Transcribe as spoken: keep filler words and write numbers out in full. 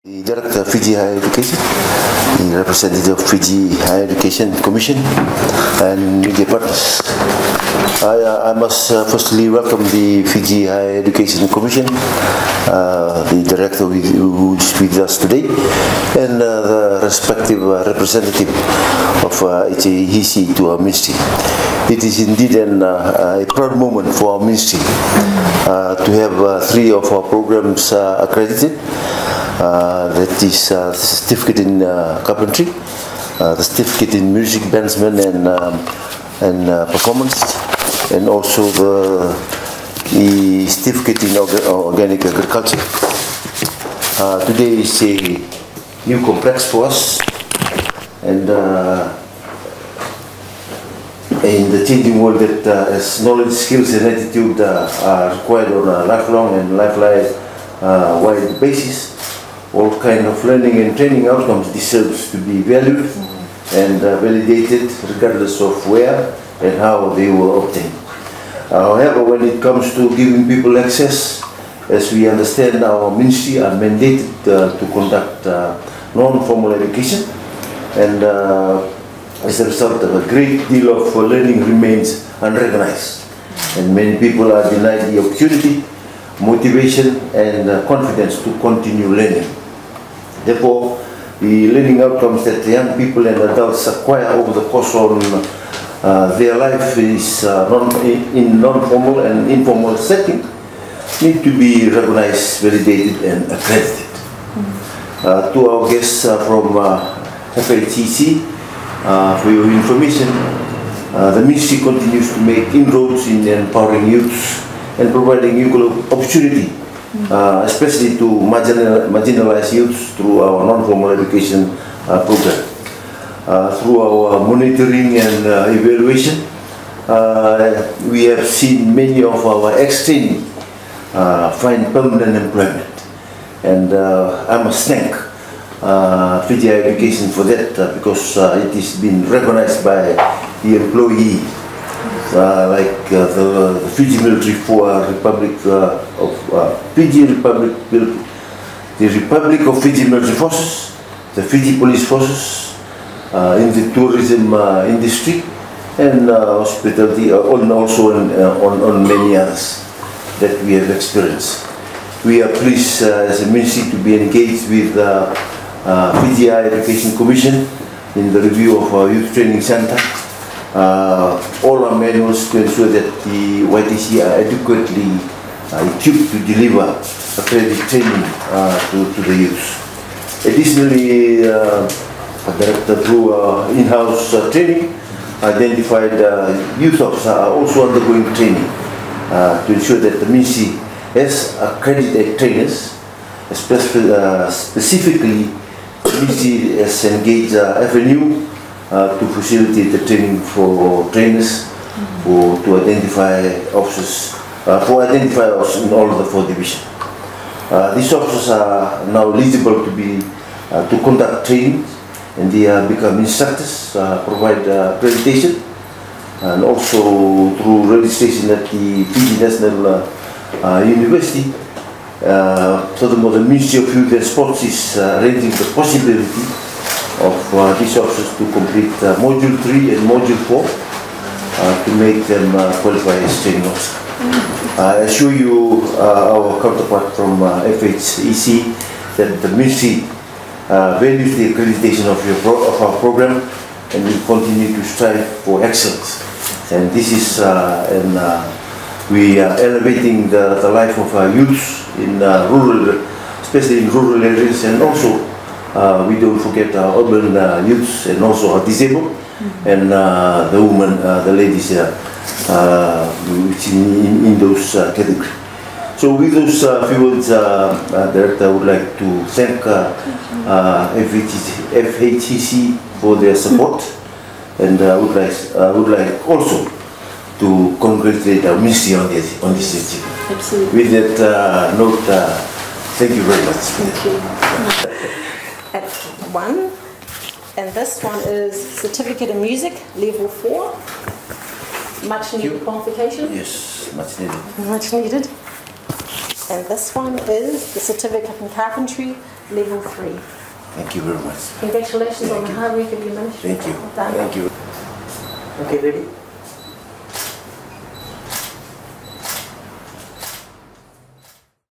The Director of Fiji Higher Education, the representative of Fiji Higher Education Commission, and media partners. I, uh, I must uh, firstly welcome the Fiji Higher Education Commission, uh, the director who is with us today, and uh, the respective uh, representative of uh, H A H C to our ministry. It is indeed an, uh, a proud moment for our ministry uh, to have uh, three of our programs uh, accredited. Uh, that is uh, the certificate in uh, carpentry, uh, the certificate in music, bandsman and, um, and uh, performance, and also the, the certificate in orga organic agriculture. Uh, today is a new complex for us, and uh, in the changing world that uh, as knowledge, skills and attitude uh, are required on a lifelong and lifeline uh, wide basis, all kind of learning and training outcomes deserves to be valued mm-hmm. and uh, validated regardless of where and how they were obtained. Uh, however, when it comes to giving people access, as we understand, our ministry are mandated uh, to conduct uh, non-formal education, and uh, as a result of a great deal of uh, learning remains unrecognized, and many people are denied the opportunity, motivation and uh, confidence to continue learning. Therefore, the learning outcomes that young people and adults acquire over the course of uh, their life is uh, non in non-formal and informal setting need to be recognized, validated and accredited. Mm-hmm. uh, to our guests uh, from uh, F H E C, uh, for your information, uh, the ministry continues to make inroads in empowering youths and providing equal opportunity, uh, especially to marginal, marginalized youths through our non-formal education uh, program. Uh, through our monitoring and uh, evaluation, uh, we have seen many of our ex-trainees uh, find permanent employment. And uh, I must thank uh, Fiji Higher Education for that uh, because uh, it has been recognized by the employee. Uh, like uh, the, the Fiji Military for uh, Republic uh, of uh, Fiji Republic, the Republic of Fiji Military Forces, the Fiji Police Forces, uh, in the tourism uh, industry, and uh, hospitality, uh, and also on, uh, on, on many others that we have experienced. We are pleased uh, as a ministry to be engaged with uh, uh, Fiji Higher Education Commission in the review of our youth training center. Uh, all our manuals to ensure that the Y T C are adequately uh, equipped to deliver accredited training uh, to, to the youth. Additionally, uh, the director through uh, in-house uh, training identified uh, youth officers are also undergoing training uh, to ensure that the ministry has accredited trainers, especially, uh, specifically the ministry has engaged uh, F N U Uh, to facilitate the training for trainers, mm-hmm. for to identify officers, uh, for identify officers in all of the four divisions. Uh, these officers are now eligible to be uh, to conduct training, and they uh, become instructors, uh, provide uh, accreditation, and also through registration at the Fiji National uh, uh, University. Uh, furthermore, the Ministry of Youth and Sports is uh, raising the possibility of uh, these officers to complete uh, module three and module four uh, to make them uh, qualify as training officers. Uh, I assure you, uh, our counterpart from uh, F H E C, that the ministry uh, values the accreditation of, your pro of our program and will continue to strive for excellence. And this is, uh, and uh, we are elevating the, the life of our youths in uh, rural, especially in rural areas, and also Uh, we don't forget our urban uh, youths and also our disabled, mm-hmm. and uh, the women, uh, the ladies uh, uh, which in, in, in those uh, categories. So with those uh, few words, uh, uh, Director, I would like to thank uh, uh, F H E C for their support, and I uh, would like I uh, would like also to congratulate our ministry on this on this achievement. Absolutely. With that uh, note, uh, thank you very much. Thank you. At one, and this one is certificate in music, level four. Much needed qualification. Yes, much needed. Much needed. And this one is the certificate in carpentry, level three. Thank you very much. Congratulations Thank on the you. hard work of your ministry. Thank you. Well done. Thank you. Okay, ready?